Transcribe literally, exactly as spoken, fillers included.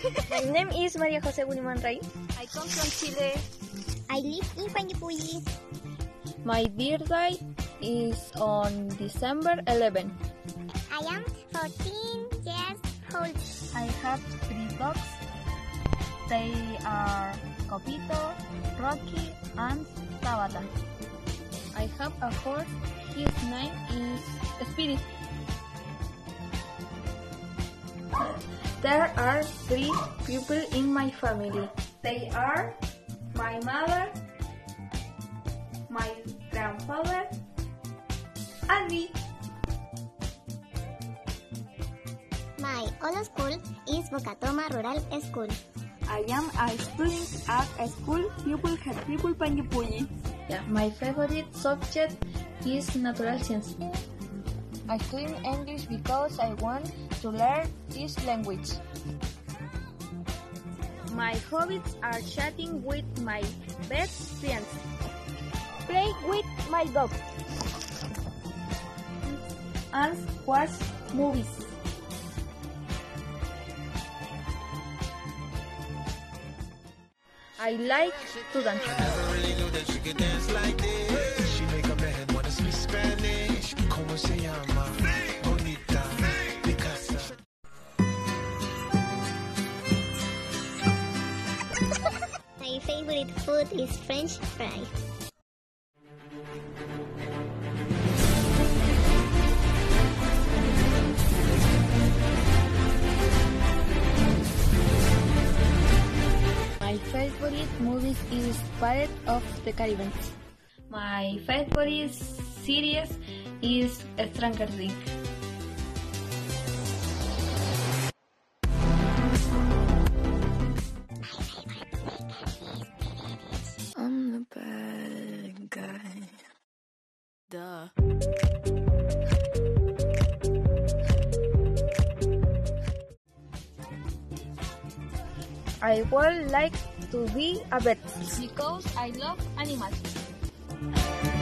My name is María José Huiriman. I come from Chile. I live in Panguipulli. My birthday is on December eleventh. I am fourteen years old. I have three dogs. They are Copito, Rocky, and Tabata. I have a horse. His name is Spirit. There are three people in my family. They are my mother, my grandfather, and me. My old school is Bocatoma Rural School. I am a student at a school pupil head pupil Panguipulli. Yeah, my favorite subject is natural science. I study English because I want to learn this language. My hobbies are chatting with my best friends, Play with my dog, and watch movies. I like to dance. My favorite food is French fries. My favorite movies is Pirates of the Caribbean. My favorite series is Stranger Things. I'm the bad guy. Duh. I would like to be a vet because I love animals.